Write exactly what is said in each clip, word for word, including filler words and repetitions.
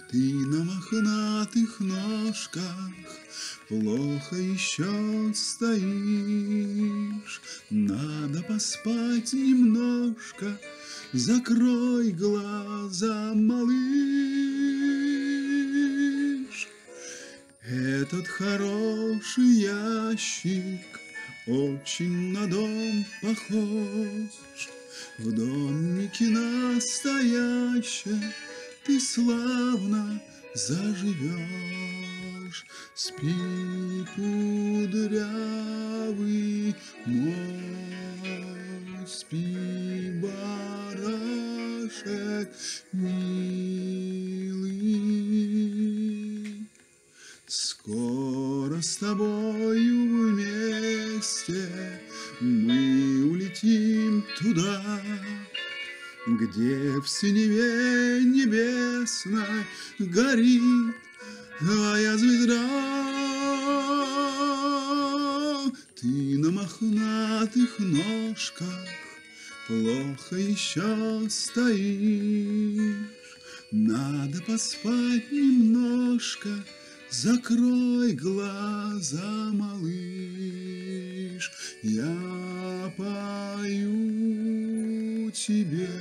Ты на мохнатых ножках плохо еще стоишь. Надо поспать немножко, закрой глаза, малыш. Этот хороший ящик очень на дом похож. В домике настоящем ты славно заживешь. Спи, кудрявый мой, спи, барашек милый. Скоро с тобою вместе мы улетим туда, где в синеве небесной горит твоя звезда. Ты на мохнатых ножках плохо еще стоишь. Надо поспать немножко, закрой глаза, малыш. Я пою тебе.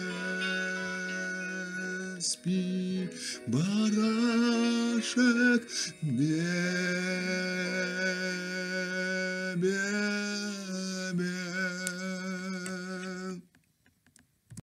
Спи, барашек белый.